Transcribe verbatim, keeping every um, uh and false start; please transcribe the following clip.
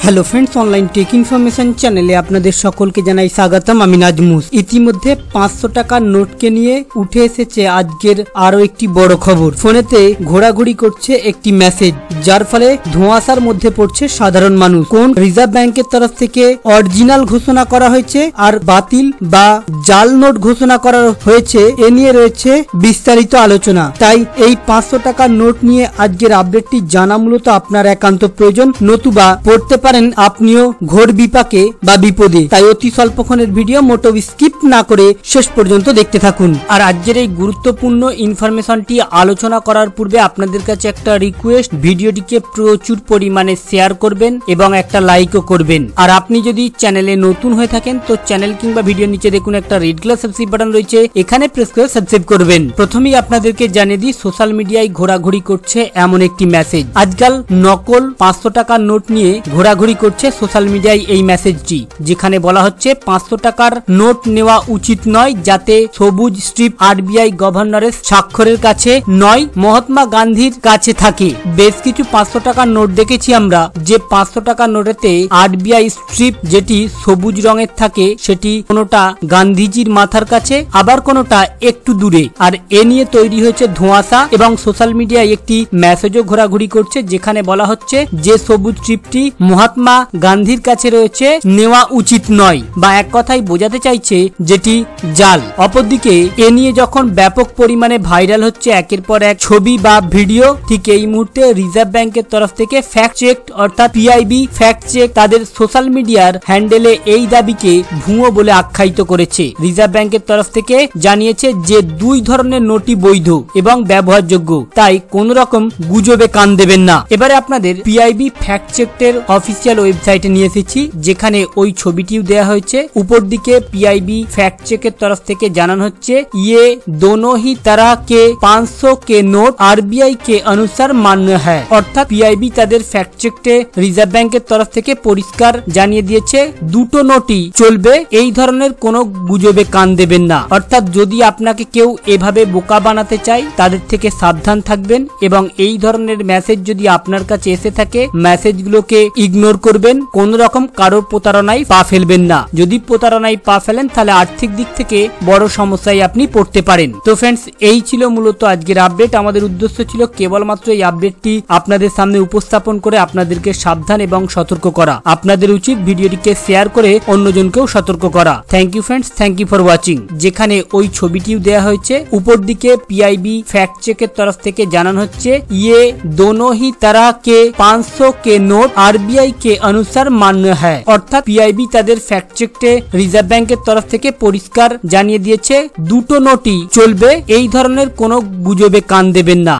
Hello friends, online tech information चैनेले आपनादेर सकलके जानाई स्वागतम। आमी नाजमुस। इतिमध्ये पाँचशो टाकार नोटके निये उठे एसेছে आजकेर आरो एकटी बड़ खबर। फोनेते घोराघुरी करছে একটি মেসেজ, যার ফলে ধোঁয়াশার মধ্যে পড়ছে সাধারণ মানুষ। কোন রিজার্ভ ব্যাংকের তরফ থেকে অরিজিনাল ঘোষণা করা হয়েছে আর বাতিল বা জাল নোট ঘোষণা করা হয়েছে এ নিয়ে রয়েছে বিস্তারিত আলোচনা। তাই এই পাঁচশো টাকার নোট নিয়ে আজকের আপডেটটি জানা মূলত আপনার একান্ত প্রয়োজন, নতুবা পড়তে পারেন আপনিও ঘোর বিপাকে বা বিপদে। তাই অতি স্বল্পক্ষণের ভিডিও মোটো স্কিপ না করে শেষ পর্যন্ত দেখতে থাকুন। আর আজকের এই গুরুত্বপূর্ণ ইনফরমেশনটি আলোচনা করার পূর্বে আপনাদের কাছে একটা রিকোয়েস্ট, ভিডিওটিকে প্রচুর পরিমাণে শেয়ার করবেন এবং একটা লাইকও করবেন। আর আপনি যদি চ্যানেলে নতুন হয়ে থাকেন তো চ্যানেল কিংবা ভিডিও নিচে দেখুন একটা রেড কালার সাবস্ক্রাইব বাটন রয়েছে, এখানে প্রেস করে সাবস্ক্রাইব করবেন। প্রথমেই আপনাদেরকে জানিয়ে দিই, সোশ্যাল মিডিয়ায় ঘোরাঘুরি করছে এমন একটি মেসেজ। আজকাল নকল পাঁচশো টাকার নোট নিয়ে ঘোরাঘুরি করছে সোশ্যাল মিডিয়ায় এই মেসেজটি, যেখানে বলা হচ্ছে পাঁচশো টাকার নোট নেওয়া উচিত নয়, যাতে সবুজ স্ট্রিপ আরবিআই গভর্নরের স্বাক্ষরের কাছে নয়, মহাত্মা গান্ধীর কাছে থাকে। বেশ কিছু পাঁচশো টাকার নোট দেখেছি আমরা, যে পাঁচশো টাকার নোটেতে আরবিআই স্ট্রিপ যেটি সবুজ রঙের থাকে সেটি কোনোটা গান্ধীজির মাথার কাছে, আবার কোনোটা একটু দূরে। আর এ নিয়ে তৈরি হয়েছে ধোঁয়াশা এবং সোশ্যাল মিডিয়ায় একটি মেসেজও ঘোরাঘুরি করছে, যেখানে বলা হচ্ছে যে সবুজ স্ট্রিপটি মহাত্মা গান্ধীর কাছে রয়েছে, নেওয়া উচিত নয়, বা এক কথায় বোঝাতে চাইছে যেটি জাল। অপরদিকে এ নিয়ে যখন ব্যাপক পরিমাণে ভাইরাল হচ্ছে একের পর এক ছবি বা ভিডিও, ঠিক এই মুহূর্তে রিজার্ভ ব্যাংকের তরফ থেকে ফ্যাক্ট চেক অর্থাৎ পিআইবি ফ্যাক্ট চেক তাদের সোশ্যাল মিডিয়ার হ্যান্ডেলে এই দাবিকে ভুয়ো বলে আখ্যায়িত করেছে। রিজার্ভ ব্যাংকের তরফ থেকে জানিয়েছে যে দুই ধরনের নোটই বৈধ এবং ব্যবহারযোগ্য, তাই কোন রকম গুজবে কান দেবেন না। এবারে আপনাদের পিআইবি ফ্যাক্ট চেকের অফিসিয়াল ওয়েবসাইটে নিয়ে এসেছি, যেখানে ওই ছবিটিও দেওয়া হয়েছে। উপর দিকে পিআইবি ফ্যাক্ট চেকের তরফ থেকে জানানো হচ্ছে ये दोनों ही तरह के पाँच सौ के नोट आरबीआई के अनुसार मान्य है। অর্থাৎ পিআইবি তাদের ফ্যাক্ট চেকতে রিজার্ভ ব্যাংকের তরফ থেকে পরিষ্কার জানিয়ে দিয়েছে দুটো নোটই চলবে, এই ধরনের কোনো গুজবে কান দেবেন না। অর্থাৎ যদি আপনাকে কেউ এভাবে বোকা বানাতে চায় তাদের থেকে সাবধান থাকবেন, এবং এই ধরনের মেসেজ যদি আপনার কাছে এসে থাকে মেসেজগুলোকে ইগনোর করবেন, কোন রকম কারোর প্রতারণায় পা ফেলবেন না। যদি প্রতারণায় পা ফেলেন তাহলে আর্থিক দিক থেকে বড় সমস্যায় আপনি পড়তে পারেন। তো ফ্রেন্ডস, এই ছিল মূলত আজকের আপডেট। আমাদের উদ্দেশ্য ছিল কেবলমাত্র এই আপডেটটি আপনাদের সামনে উপস্থাপন করে আপনাদেরকে সাবধান এবং সতর্ক করা। আপনাদের উচিত ভিডিওটিকে শেয়ার করে অন্যজনকেও সতর্ক করা। Thank you friends, thank you for watching. যেখানে ওই ছবিটিও দেওয়া হয়েছে, উপর দিকে পিআইবি ফ্যাক্ট চেকের তরফ থেকে জানানো হচ্ছে ये दोनों ही तरह के पाँच सौ के नोट आरबीआई के अनुसार मान्य है। অর্থাৎ পিআইবি তাদের ফ্যাক্ট চেকতে রিজার্ভ ব্যাংকের তরফ থেকে পরিষ্কার জানিয়ে দিয়েছে দুটো নোটই চলবে, এই ধরনের কোনো গুজবে কান দেবেন না।